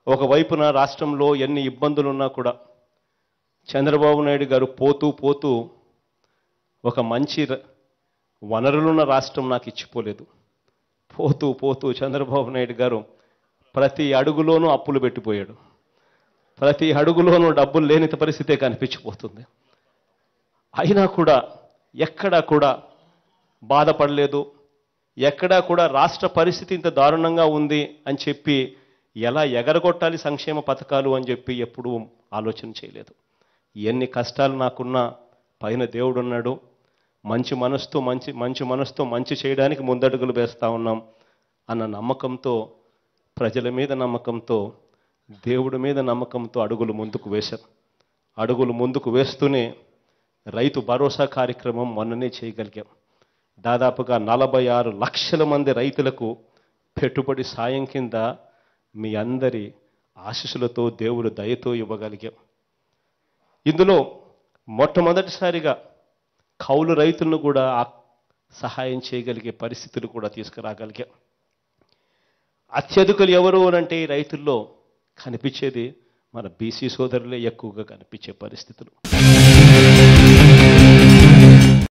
ఒకవైపున రాష్ట్రంలో ఎన్ని ఇబ్బందులున్నా కూడా చంద్రబాబు నాయుడు గారు పోతూ పోతూ ఒక మంచి వనరులున్న రాష్ట్రం నాకు ఇచ్చిపోలేదు. పోతూ పోతూ చంద్రబాబు నాయుడు గారు ప్రతి అడుగులోనూ అప్పులు పెట్టిపోయాడు. ప్రతి అడుగులోనూ డబ్బులు లేని పరిస్థితే కనిపించిపోతుంది. అయినా కూడా ఎక్కడా కూడా బాధపడలేదు. ఎక్కడా కూడా రాష్ట్ర పరిస్థితి ఇంత దారుణంగా ఉంది అని చెప్పి ఎలా ఎగరగొట్టాలి సంక్షేమ పథకాలు అని చెప్పి ఎప్పుడూ ఆలోచన చేయలేదు. ఎన్ని కష్టాలు నాకున్నా పైన దేవుడు ఉన్నాడు. మంచి మనసుతో మంచి చేయడానికి ముందడుగులు వేస్తూ ఉన్నాం అన్న నమ్మకంతో, ప్రజల మీద నమ్మకంతో, దేవుడి మీద నమ్మకంతో అడుగులు ముందుకు వేశాం. అడుగులు ముందుకు వేస్తూనే రైతు భరోసా కార్యక్రమం మొన్ననే చేయగలిగాం. దాదాపుగా 46 లక్షల మంది రైతులకు పెట్టుబడి సాయం కింద మీ అందరి ఆశీస్సులతో దేవుడు దయతో ఇవ్వగలిగాం. ఇందులో మొట్టమొదటిసారిగా కౌలు రైతులను కూడా సహాయం చేయగలిగే పరిస్థితులు కూడా తీసుకురాగలిగాం. అత్యధికులు ఎవరు అంటే ఈ రైతుల్లో కనిపించేది మన బీసీ సోదరులే ఎక్కువగా కనిపించే పరిస్థితులు.